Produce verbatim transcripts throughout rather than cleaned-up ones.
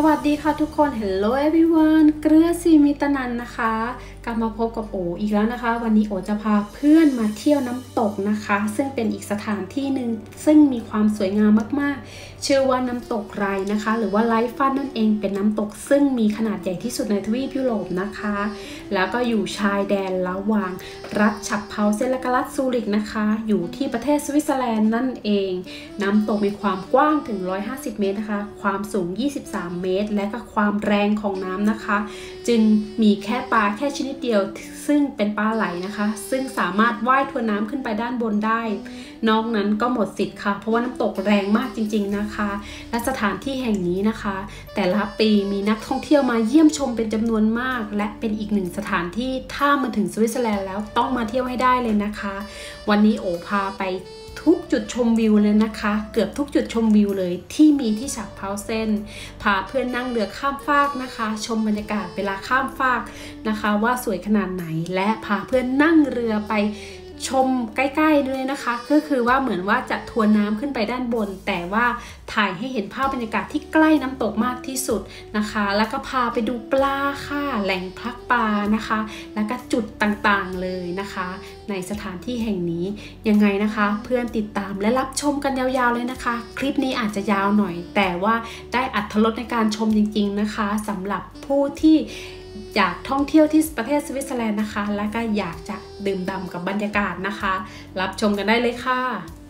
วัสดีค่ะทุกคน Hello everyone เกลือซีมิตนันนะคะกลับมาพบกับโออีกแล้วนะคะวันนี้โอจะพาเพื่อนมาเที่ยวน้ำตกนะคะซึ่งเป็นอีกสถานที่หนึ่งซึ่งมีความสวยงามมากๆชื่อว่าน้ำตกไรนะคะหรือว่าไลฟ์ฟันนั่นเองเป็นน้ำตกซึ่งมีขนาดใหญ่ที่สุดในทวีปยุโรปนะคะแล้วก็อยู่ชายแดนระหว่างรัฐฉับเพาเซนและก็รัฐซูริกนะคะอยู่ที่ประเทศสวิตเซอร์แลนด์นั่นเองน้ำตกมีความกว้างถึงหนึ่งร้อยห้าสิบเมตรนะคะความสูงยี่สิบสามเมตรและก็ความแรงของน้ำนะคะจึงมีแค่ปลาแค่ชนิดเดียวซึ่งเป็นปลาไหลนะคะซึ่งสามารถว่ายทวนน้ำขึ้นไปด้านบนได้นอกนั้นก็หมดสิทธิ์ค่ะเพราะว่าน้ำตกแรงมากจริงๆนะคะและสถานที่แห่งนี้นะคะแต่ละปีมีนักท่องเที่ยวมาเยี่ยมชมเป็นจำนวนมากและเป็นอีกหนึ่งสถานที่ถ้ามาถึงสวิตเซอร์แลนด์แล้วต้องมาเที่ยวให้ได้เลยนะคะวันนี้โอพาไปทุกจุดชมวิวเลยนะคะเกือบทุกจุดชมวิวเลยที่มีที่ฉับเพาเซนพาเพื่อนนั่งเรือข้ามฟากนะคะชมบรรยากาศเวลาข้ามฟากนะคะว่าสวยขนาดไหนและพาเพื่อนนั่งเรือไปชมใกล้ๆด้วยนะคะก็คือว่าเหมือนว่าจะทวนน้ำขึ้นไปด้านบนแต่ว่าถ่ายให้เห็นภาพบรรยากาศที่ใกล้น้ำตกมากที่สุดนะคะแล้วก็พาไปดูปลาค่ะแหล่งพักปลานะคะแล้วก็จุดต่างๆเลยนะคะในสถานที่แห่งนี้ยังไงนะคะเพื่อนติดตามและรับชมกันยาวๆเลยนะคะคลิปนี้อาจจะยาวหน่อยแต่ว่าได้อรรถรสในการชมจริงๆนะคะสำหรับผู้ที่อยากท่องเที่ยวที่ประเทศสวิตเซอร์แลนด์นะคะและก็อยากจะดื่มด่ำกับบรรยากาศนะคะรับชมกันได้เลยค่ะ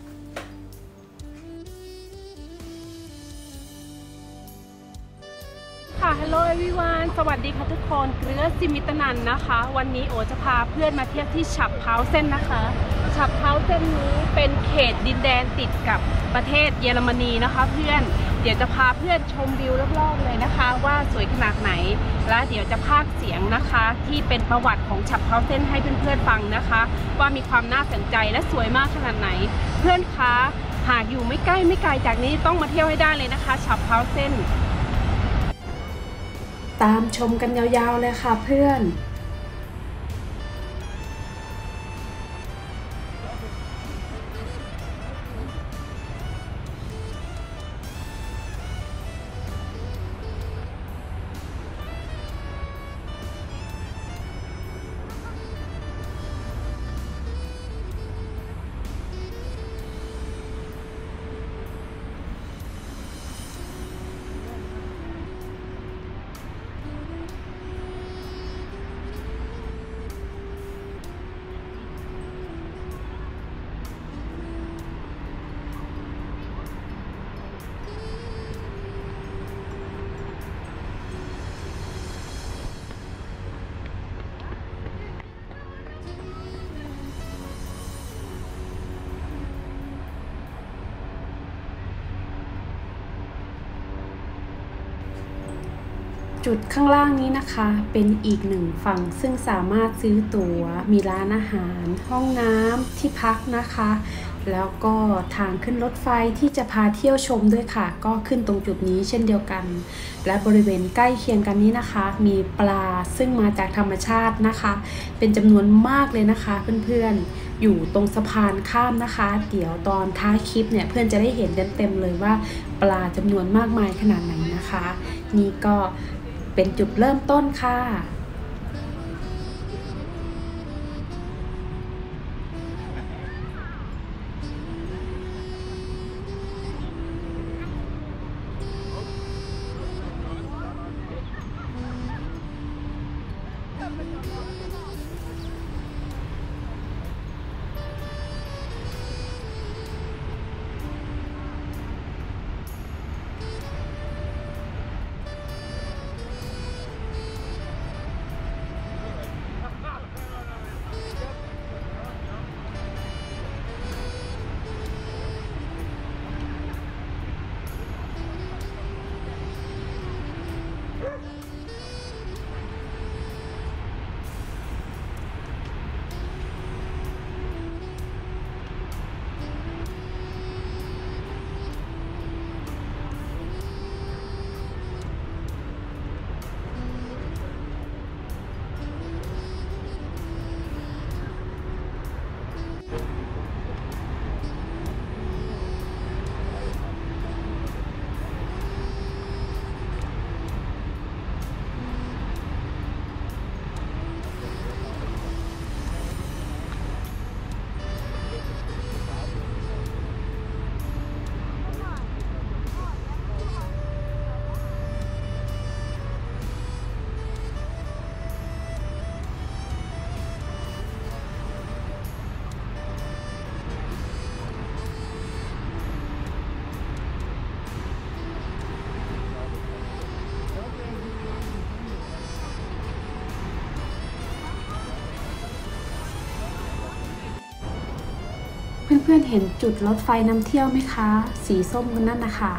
ค่ะ Hello everyone สวัสดีค่ะทุกคนเกลือซิมิตนันนะคะวันนี้โอจะพาเพื่อนมาเที่ยวที่ฉับเพาเซนนะคะฉับเพาเซนนี้เป็นเขตดินแดนติดกับประเทศเยอรมนีนะคะเพื่อนเดี๋ยวจะพาเพื่อนชมวิวรอบๆเลยนะคะว่าสวยขนาดไหนและเดี๋ยวจะพากย์เสียงนะคะที่เป็นประวัติของฉับเพาเซนให้เพื่อนๆฟังนะคะว่ามีความน่าสนใจและสวยมากขนาดไหนเพื่อนคะหากอยู่ไม่ใกล้ไม่ไกลจากนี้ต้องมาเที่ยวให้ได้เลยนะคะฉับเพาเซนตามชมกันยาวๆเลยค่ะเพื่อนจุดข้างล่างนี้นะคะเป็นอีกหนึ่งฝั่งซึ่งสามารถซื้อตั๋วมีร้านอาหารห้องน้ำที่พักนะคะแล้วก็ทางขึ้นรถไฟที่จะพาเที่ยวชมด้วยค่ะก็ขึ้นตรงจุดนี้เช่นเดียวกันและบริเวณใกล้เคียงกันนี้นะคะมีปลาซึ่งมาจากธรรมชาตินะคะเป็นจำนวนมากเลยนะคะเพื่อนๆอยู่ตรงสะพานข้ามนะคะเดี๋ยวตอนท้ายคลิปเนี่ยเพื่อนจะได้เห็นเต็มๆเลยว่าปลาจำนวนมากมายขนาดไหนนะคะนี่ก็เป็นจุดเริ่มต้นค่ะเพื่อนๆเห็นจุดรถไฟนำเที่ยวไหมคะสีส้มนั่นนะคะ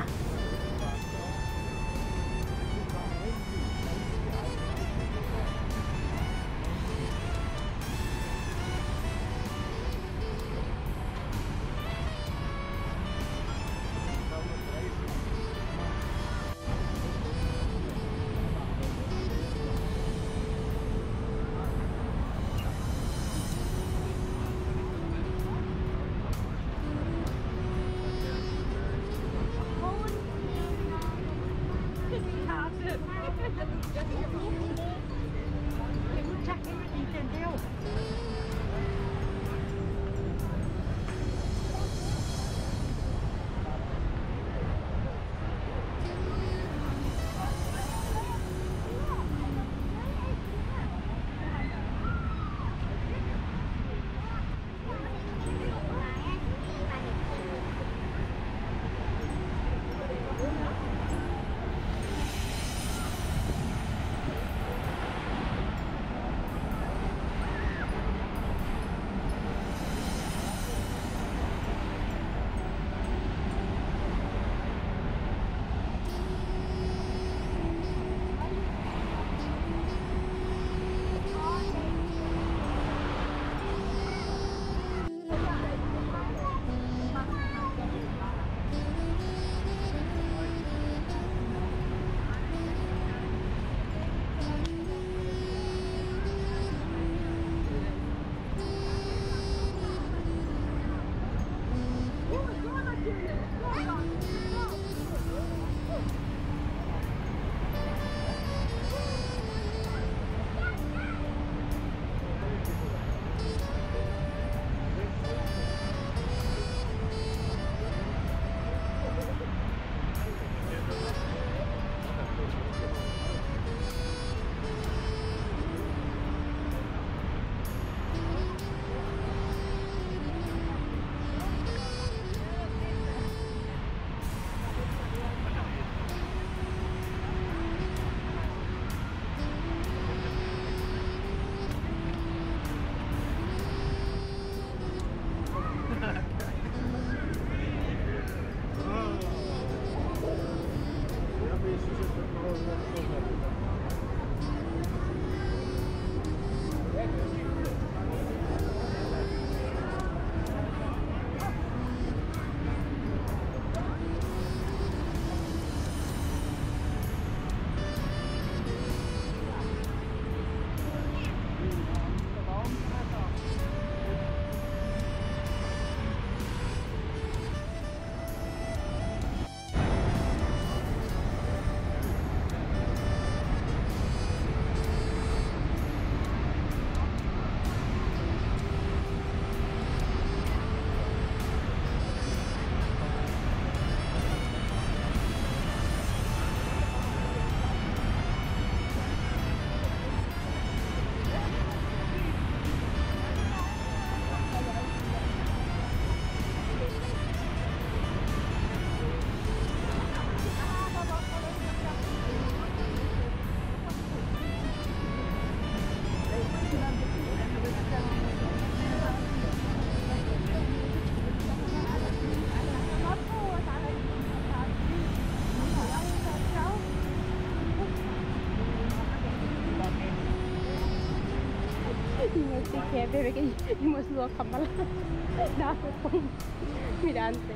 che beve che imo suo kamala da mirante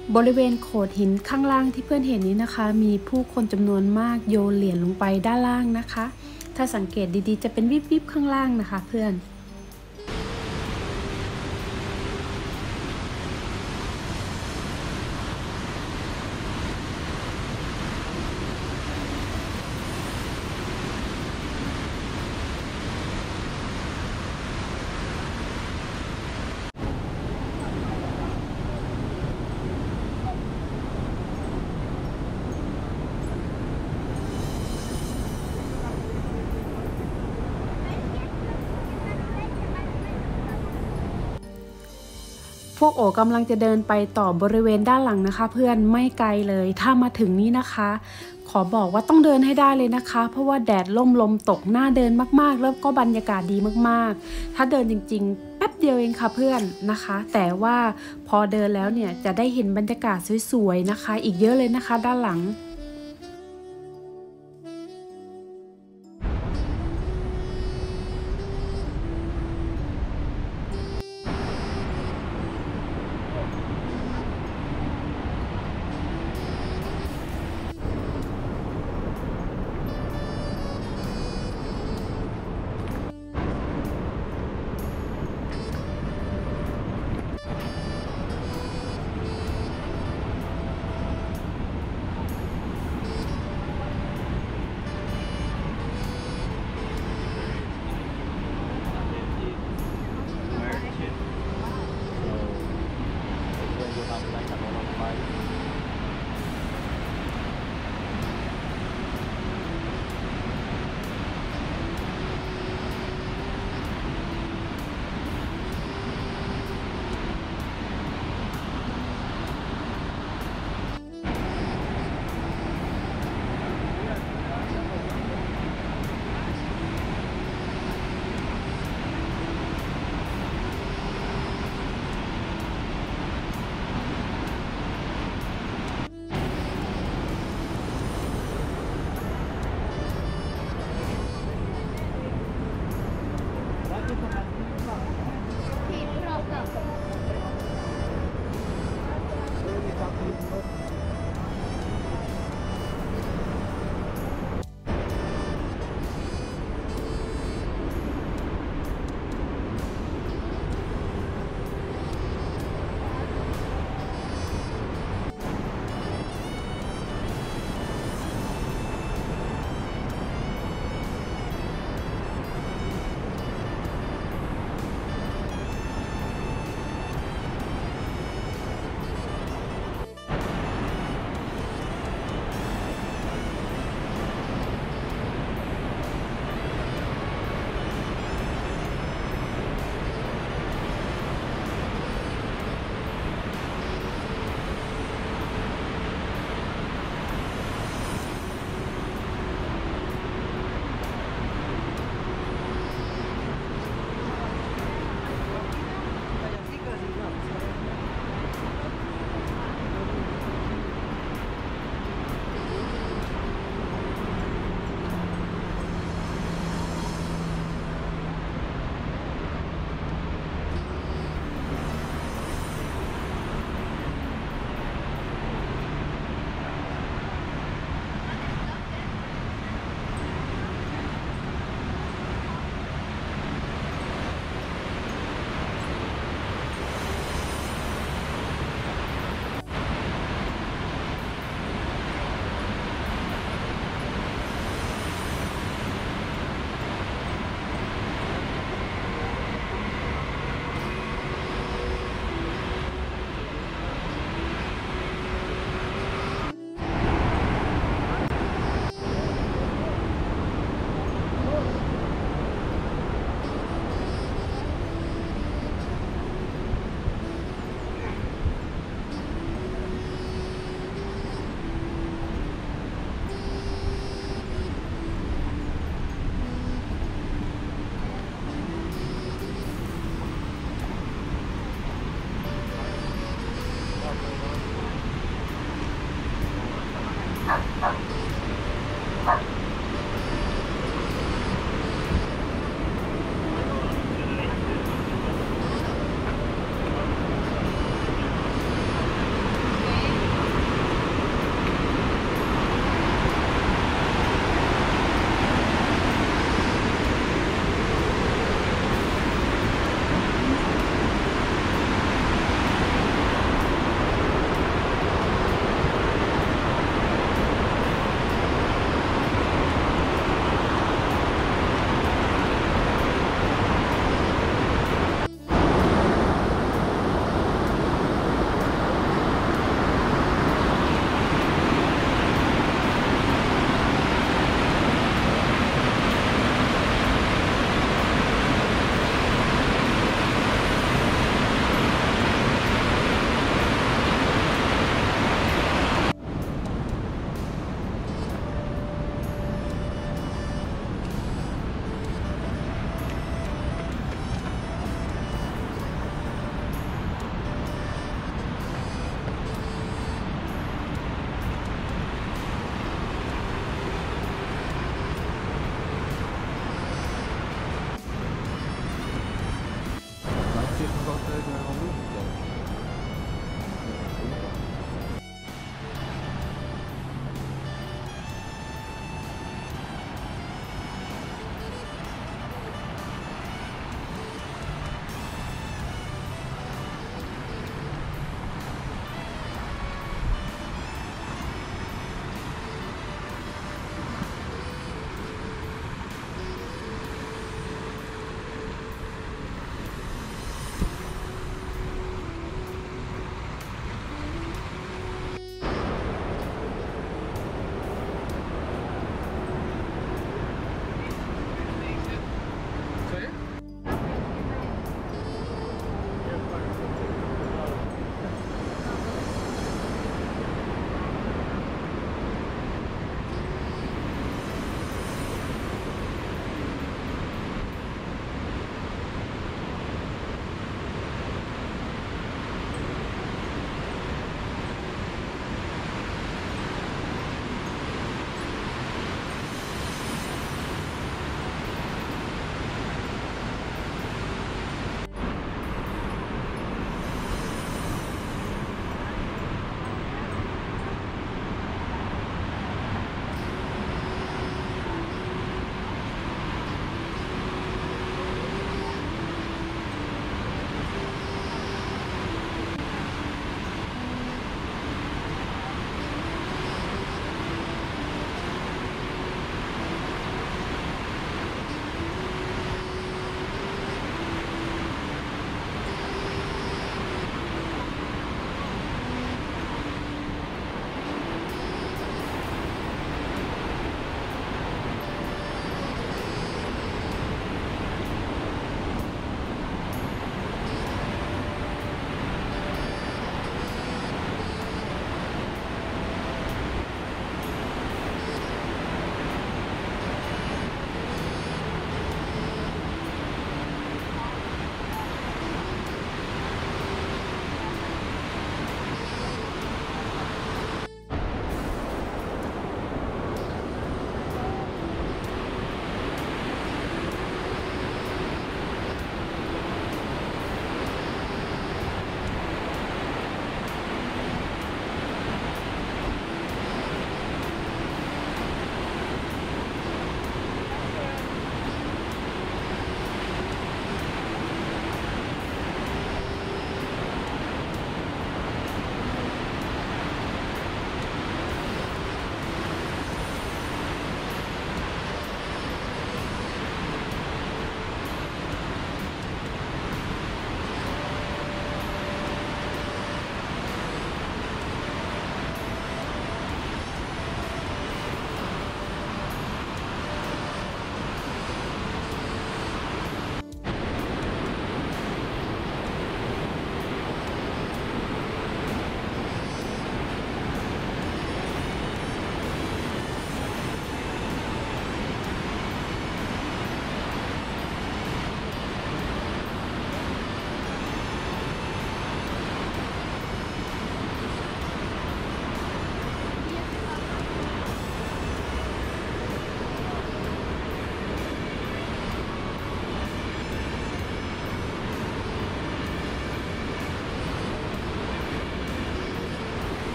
บริเวณโขดหินข้างล่างที่เพื่อนเห็นนี้นะคะมีผู้คนจำนวนมากโยนเหรียญลงไปด้านล่างนะคะถ้าสังเกตดีๆจะเป็นวิบๆข้างล่างนะคะเพื่อนพวกโอกำลังจะเดินไปต่อบริเวณด้านหลังนะคะเพื่อนไม่ไกลเลยถ้ามาถึงนี้นะคะขอบอกว่าต้องเดินให้ได้เลยนะคะเพราะว่าแดดล่มลมตกน่าเดินมากๆแล้วก็บรรยากาศดีมากๆถ้าเดินจริงๆแป๊บเดียวเองค่ะเพื่อนนะคะแต่ว่าพอเดินแล้วเนี่ยจะได้เห็นบรรยากาศสวยๆนะคะอีกเยอะเลยนะคะด้านหลัง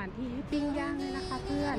านที่ให้ปิ้งย่างเลยนะคะเพื่อน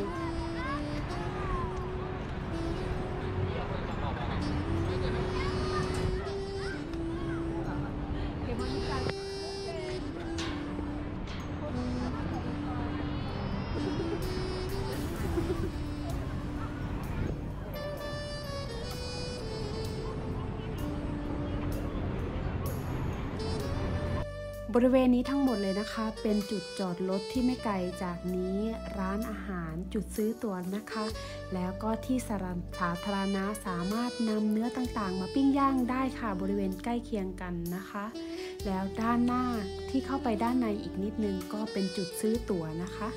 บริเวณนี้ทั้งหมดเลยนะคะเป็นจุดจอดรถที่ไม่ไกลจากนี้ร้านอาหารจุดซื้อตั๋วนะคะแล้วก็ที่สาธารณะสามารถนำเนื้อต่างๆมาปิ้งย่างได้ค่ะบริเวณใกล้เคียงกันนะคะแล้วด้านหน้าที่เข้าไปด้านในอีกนิดนึงก็เป็นจุดซื้อตั๋วนะคะ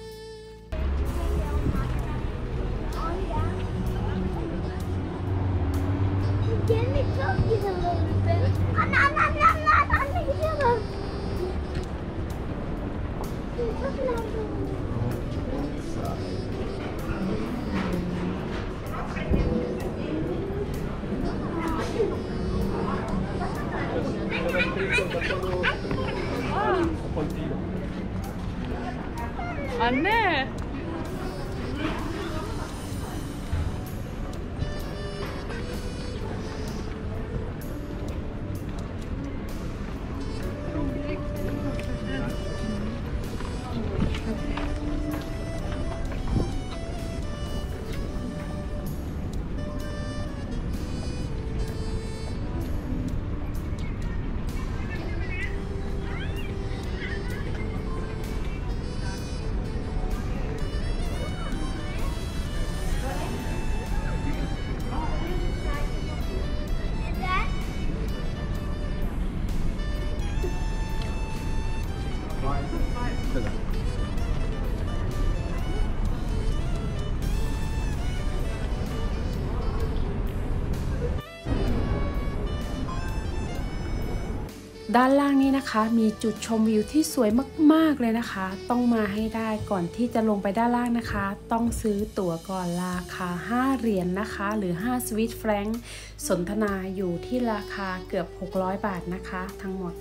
อันแน่ด้านล่างนี้นะคะมีจุดชมวิวที่สวยมากๆเลยนะคะต้องมาให้ได้ก่อนที่จะลงไปด้านล่างนะคะต้องซื้อตั๋วก่อนราคาห้าเหรียญ น, นะคะหรือห้าสวิตแฟรงค์สนทนาอยู่ที่ราคาเกือบหกร้อยบาทนะคะทั้งหมด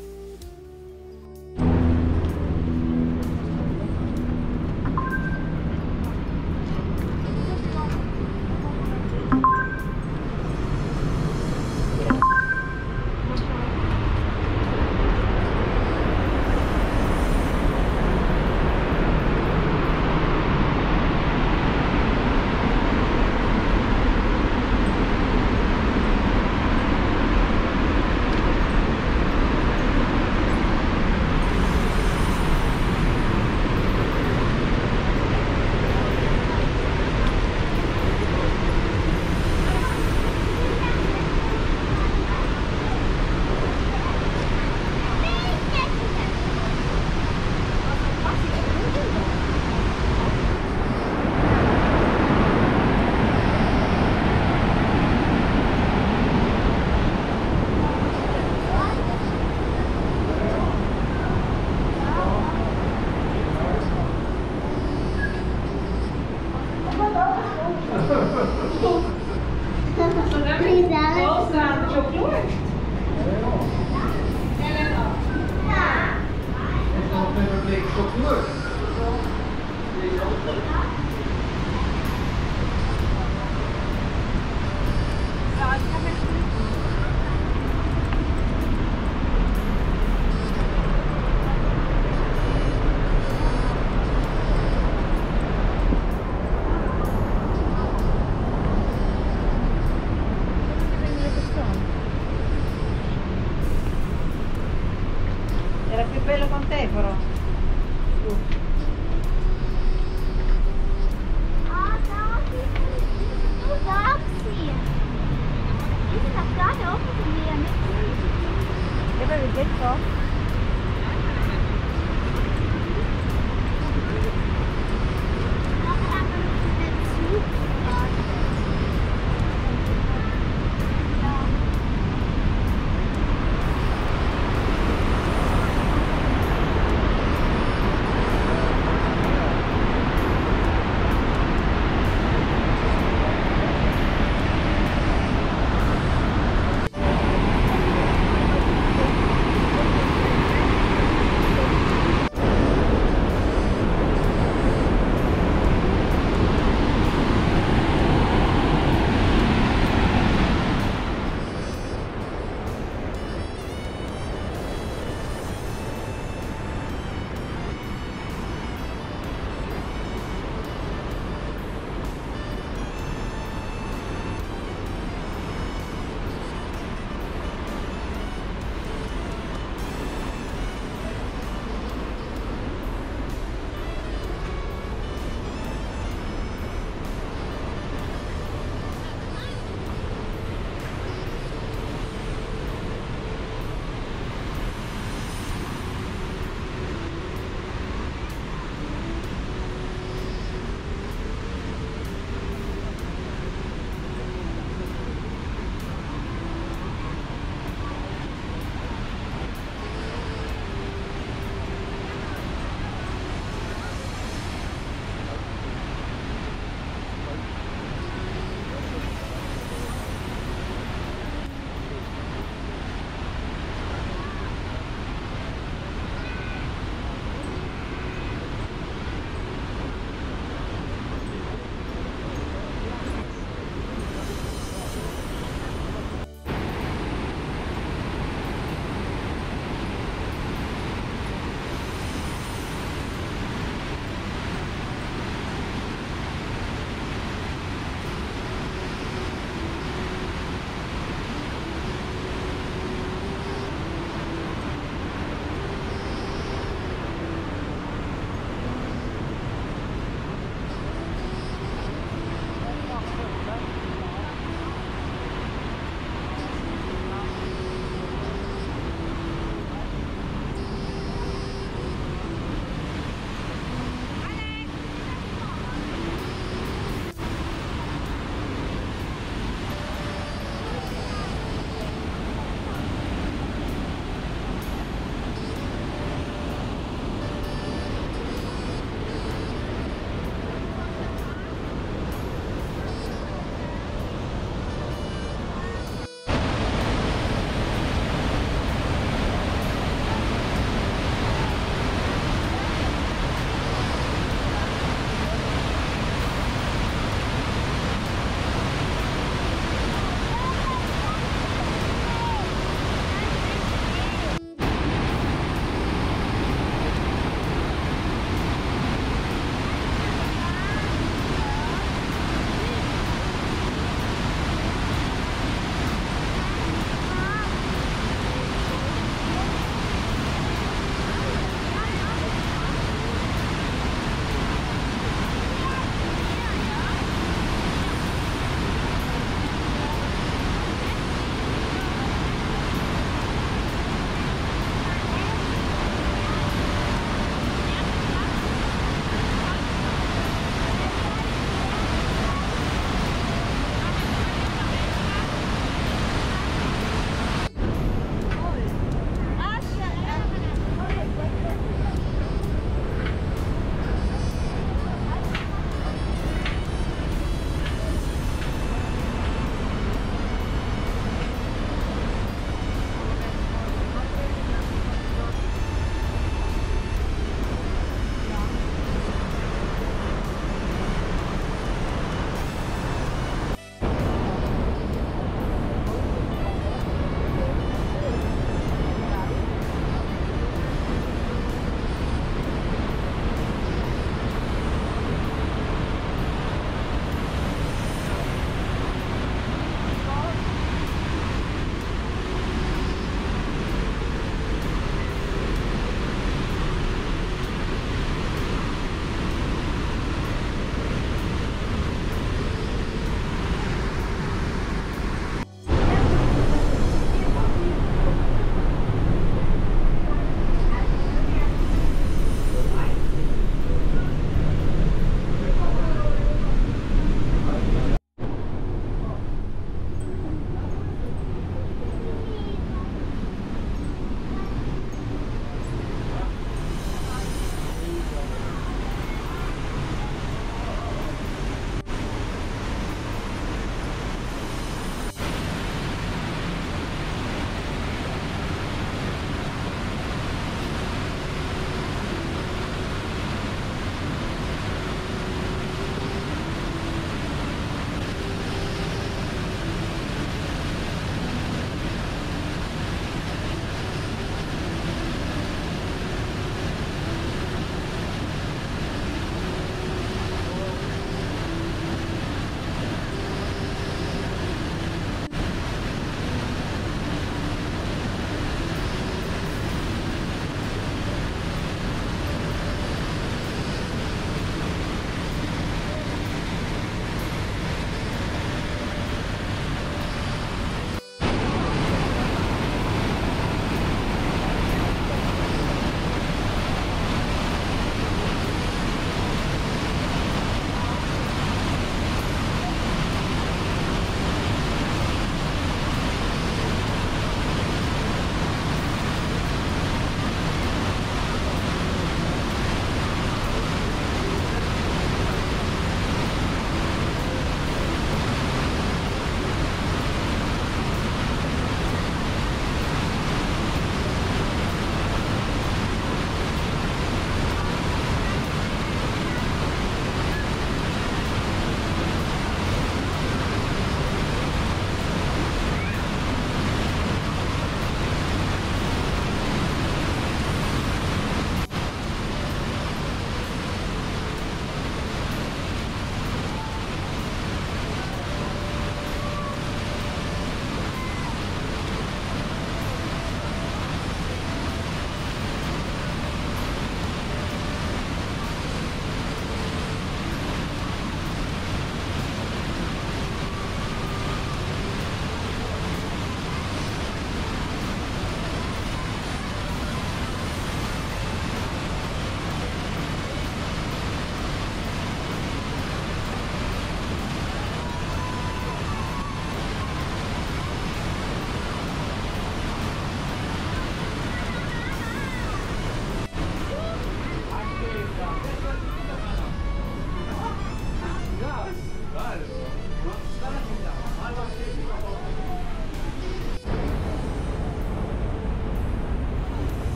Era più bello con te però. Ah, da du darfst sie. Die sind doch gerade offen zu mir. Ja, aber wie geht's doch?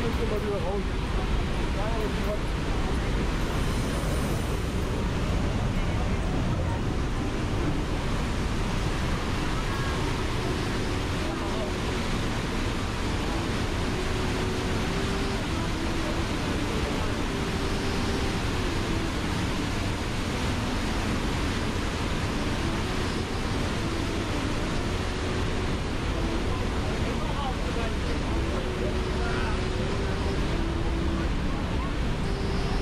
เ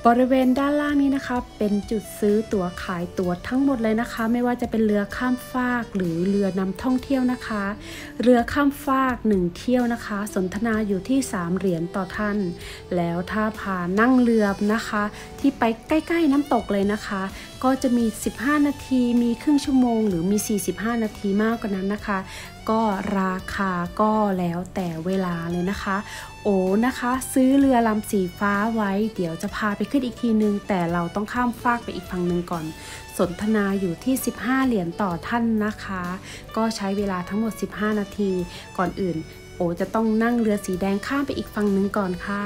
บริเวณด้านล่างนี้นะคะเป็นจุดซื้อตั๋วขายตั๋วทั้งหมดเลยนะคะไม่ว่าจะเป็นเรือข้ามฟากหรือเรือนำท่องเที่ยวนะคะเรือข้ามฟากหนึ่งเที่ยวนะคะสนทนาอยู่ที่สามเหรียญต่อท่านแล้วถ้าพานั่งเรือนะคะที่ไปใกล้ๆน้ำตกเลยนะคะก็จะมีสิบห้านาทีมีครึ่งชั่วโมงหรือมีสี่สิบห้านาทีมากกว่านั้นนะคะก็ราคาก็แล้วแต่เวลาเลยนะคะโอ้นะคะซื้อเรือลำสีฟ้าไว้เดี๋ยวจะพาไปขึ้นอีกทีนึงแต่เราต้องข้ามฟากไปอีกฝั่งหนึ่งก่อนสนทนาอยู่ที่สิบห้าเหรียญต่อท่านนะคะก็ใช้เวลาทั้งหมดสิบห้านาทีก่อนอื่นโอ้จะต้องนั่งเรือสีแดงข้ามไปอีกฝั่งหนึ่งก่อนค่ะ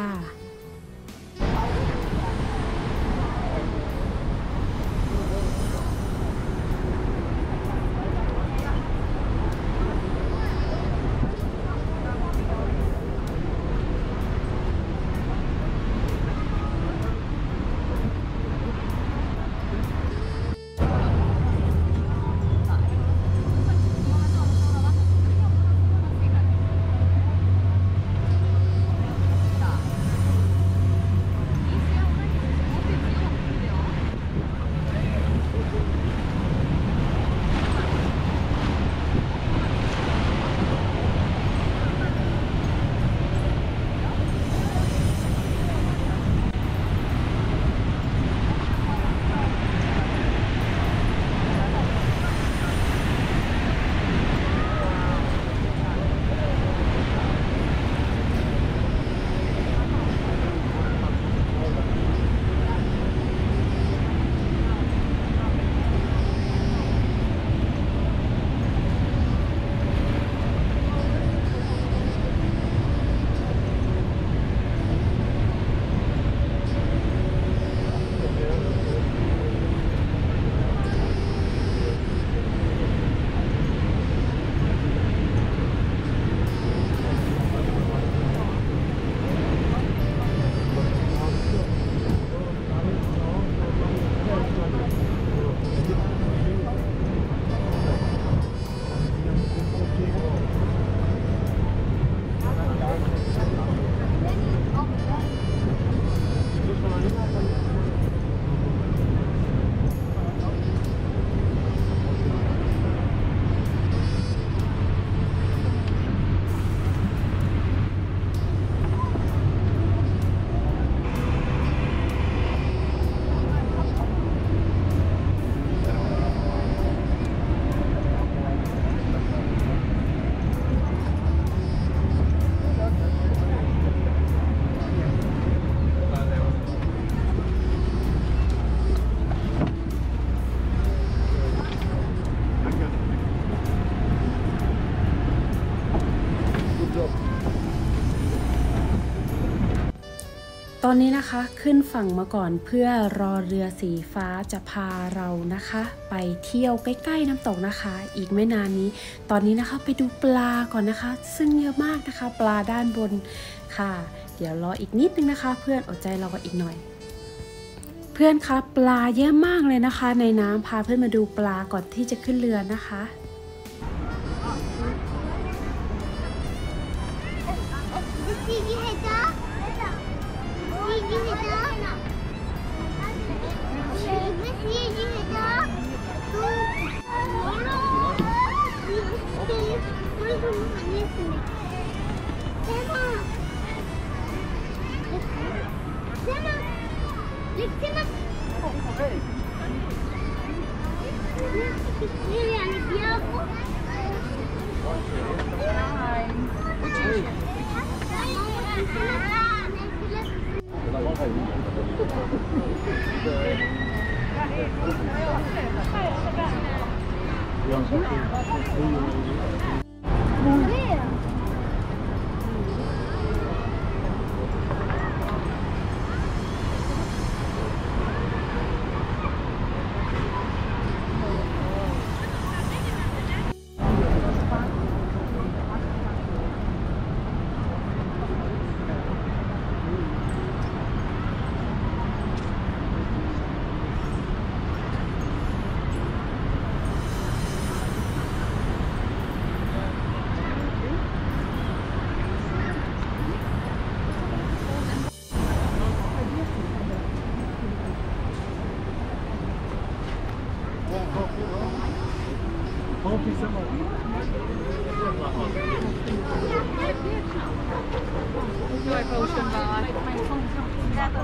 ตอนนี้นะคะขึ้นฝั่งมาก่อนเพื่อรอเรือสีฟ้าจะพาเรานะคะไปเที่ยวใกล้ๆน้ำตกนะคะอีกไม่นานนี้ตอนนี้นะคะไปดูปลาก่อนนะคะซึ่งเยอะมากนะคะปลาด้านบนค่ะเดี๋ยวรออีกนิดนึงนะคะเพื่อนอดใจรอกันอีกหน่อยเพื่อนคะปลาเยอะมากเลยนะคะในน้ำพาเพื่อนมาดูปลาก่อนที่จะขึ้นเรือนะคะ Like ocean vibe.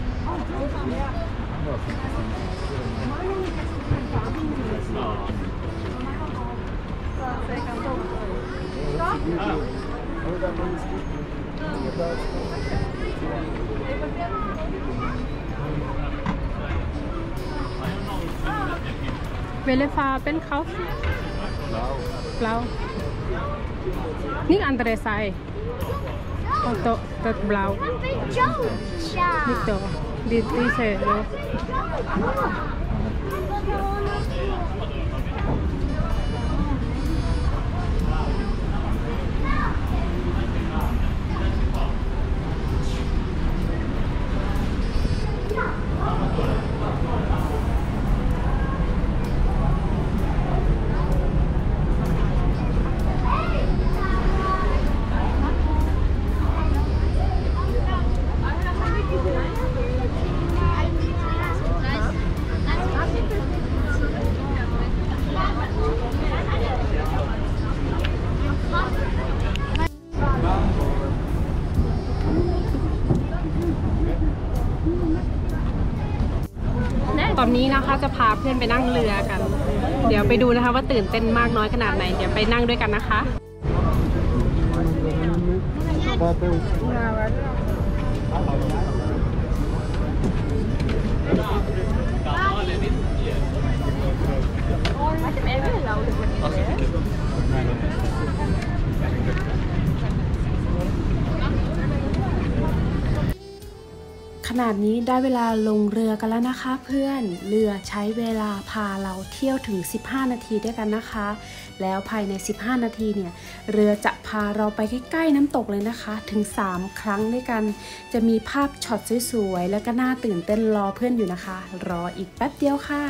Welke ben gekauft? Blauw. Blauw. Niet andere zij. Oh, dat, dat blauw. Niet toch. Dit is het.ตอนนี้นะคะจะพาเพื่อนไปนั่งเรือกัน เดี๋ยวไปดูนะคะว่าตื่นเต้นมากน้อยขนาดไหนเดี๋ยวไปนั่งด้วยกันนะคะ ขนาดนี้ได้เวลาลงเรือกันแล้วนะคะเพื่อนเรือใช้เวลาพาเราเที่ยวถึงสิบห้านาทีด้วยกันนะคะแล้วภายในสิบห้านาทีเนี่ยเรือจะพาเราไปใกล้ๆน้ำตกเลยนะคะถึงสามครั้งด้วยกันจะมีภาพช็อตสวยๆแล้วก็น่าตื่นเต้นรอเพื่อนอยู่นะคะรออีกแป๊บเดียวค่ะ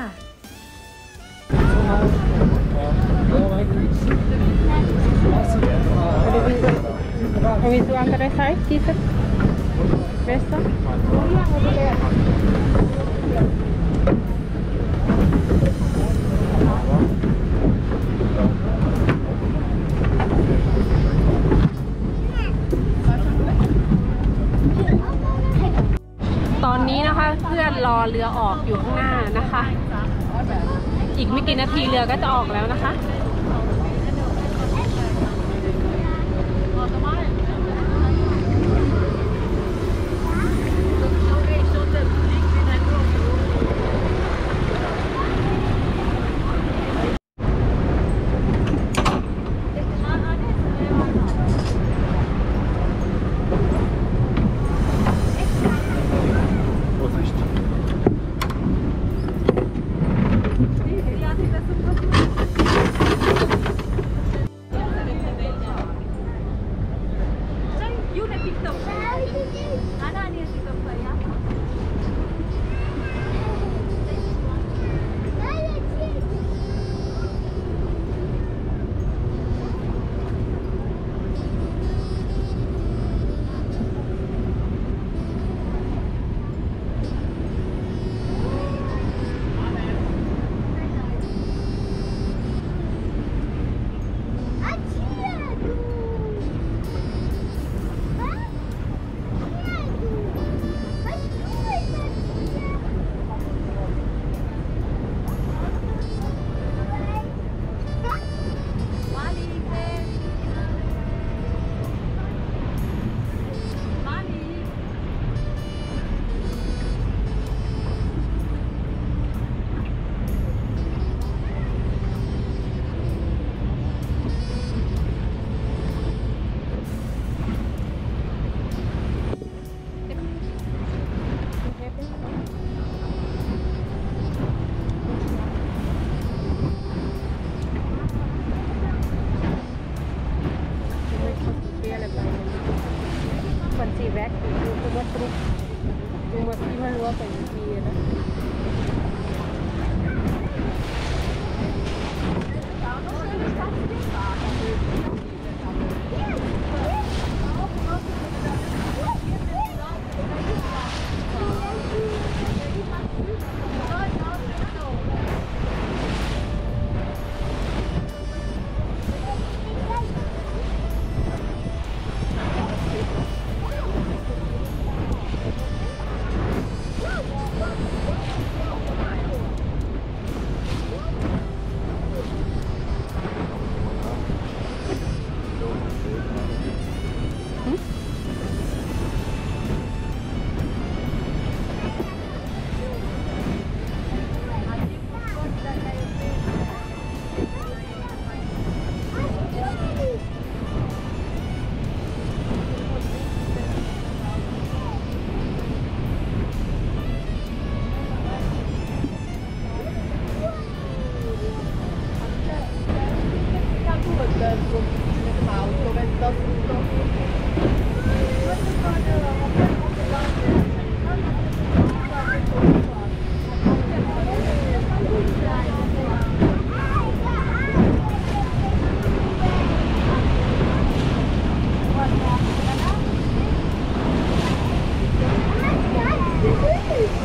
วิสุอันตรายไซส์ที่สุดBesta?ตอนนี้นะคะเพื่อนรอเรือออกอยู่ข้างหน้านะคะอีกไม่กี่นาทีเรือก็จะออกแล้วนะคะ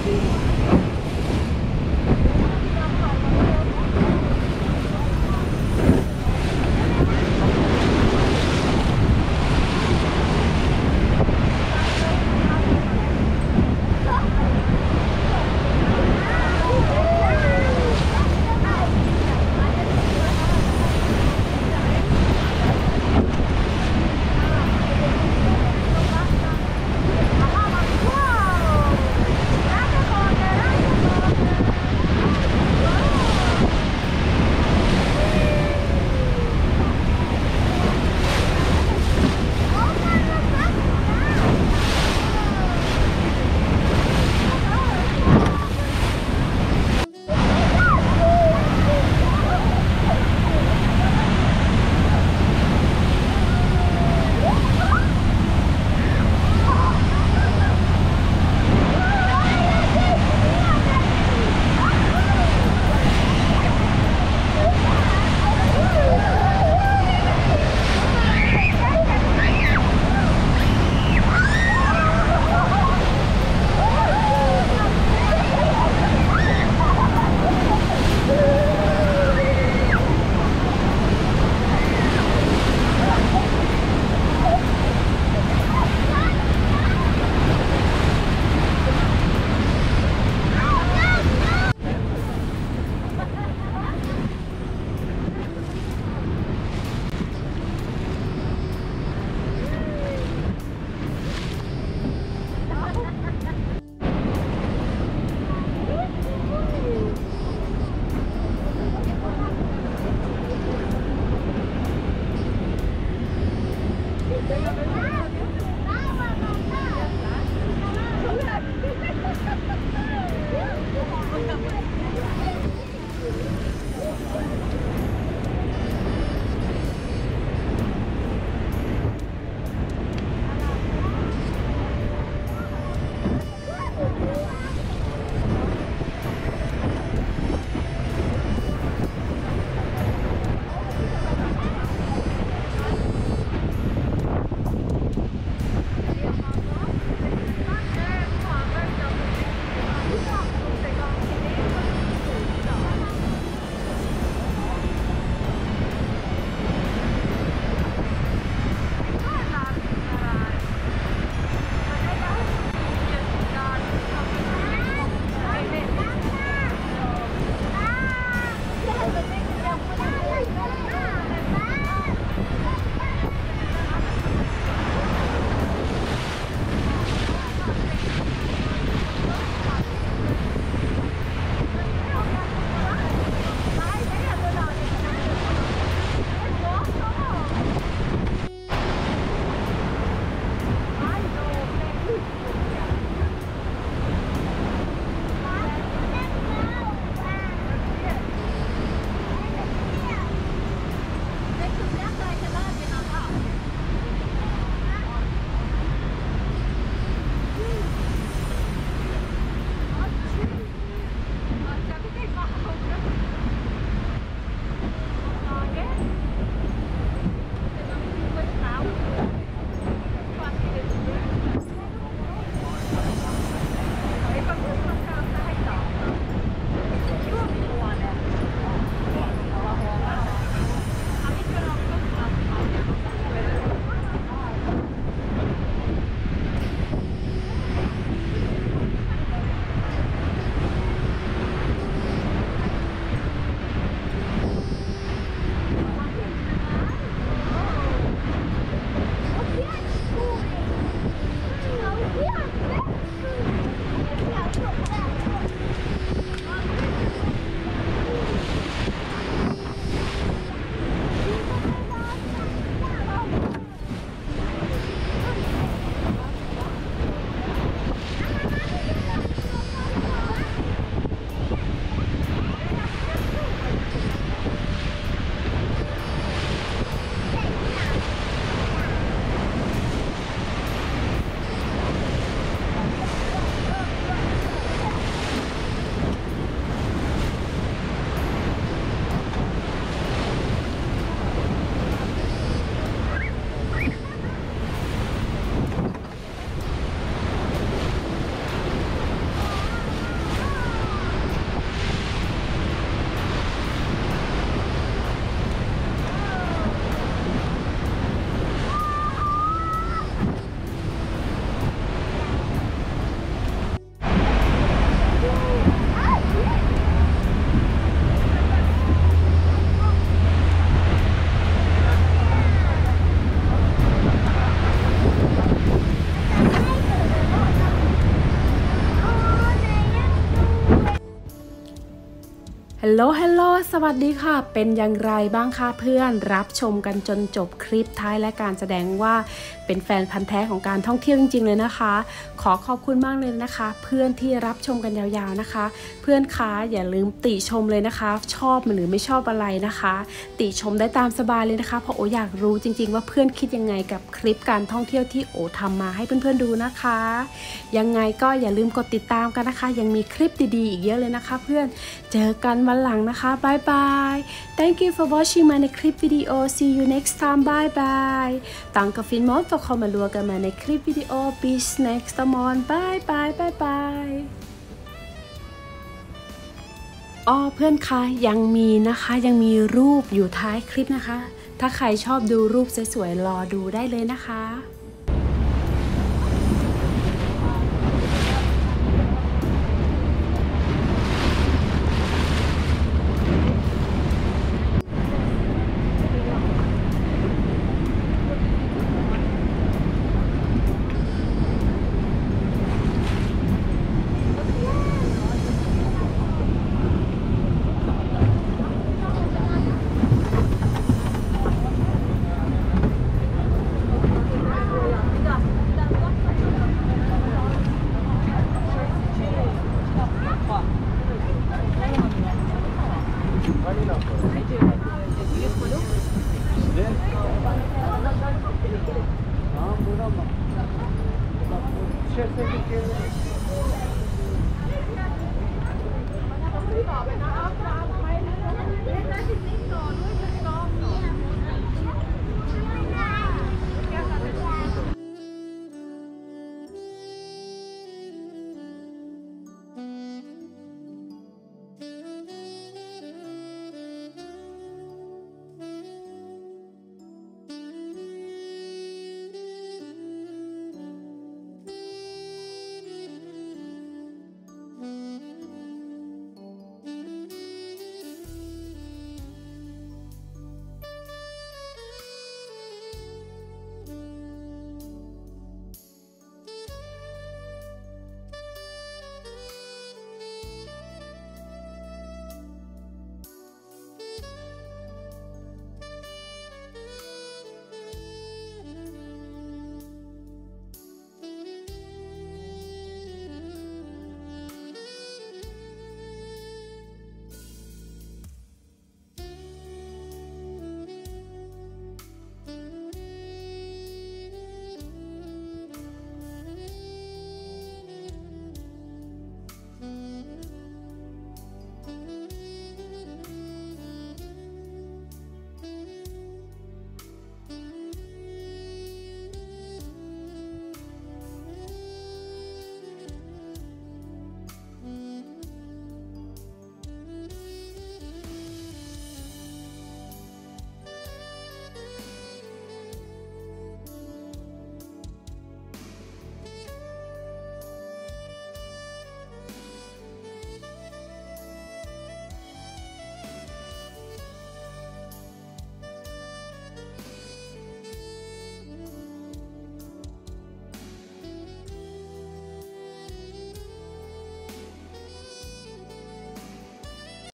Wow! ฮัลโหลฮัลโหลสวัสดีค่ะเป็นอย่างไรบ้างคะเพื่อนรับชมกันจนจบคลิปท้ายและการแสดงว่าเป็นแฟนพันธุ์แท้ของการท่องเที่ยวจริงๆเลยนะคะขอขอบคุณมากเลยนะคะเพื่อนที่รับชมกันยาวๆนะคะเพื่อนคะอย่าลืมติชมเลยนะคะชอบหรือไม่ชอบอะไรนะคะติชมได้ตามสบายเลยนะคะเพราะโออยากรู้จริงๆว่าเพื่อนคิดยังไงกับคลิปการท่องเที่ยวที่โอทำมาให้เพื่อนๆดูนะคะยังไงก็อย่าลืมกดติดตามกันนะคะยังมีคลิปดีๆอีกเยอะเลยนะคะเพื่อนเจอกันวันหลังนะคะบายบาย Thank you for watching my clip video see you next time bye bye Danke vielmals for kommen schauen meine clip video bis next time bye bye bye bye อ๋อเพื่อนคะยังมีนะคะยังมีรูปอยู่ท้ายคลิปนะคะถ้าใครชอบดูรูปสวยๆรอดูได้เลยนะคะ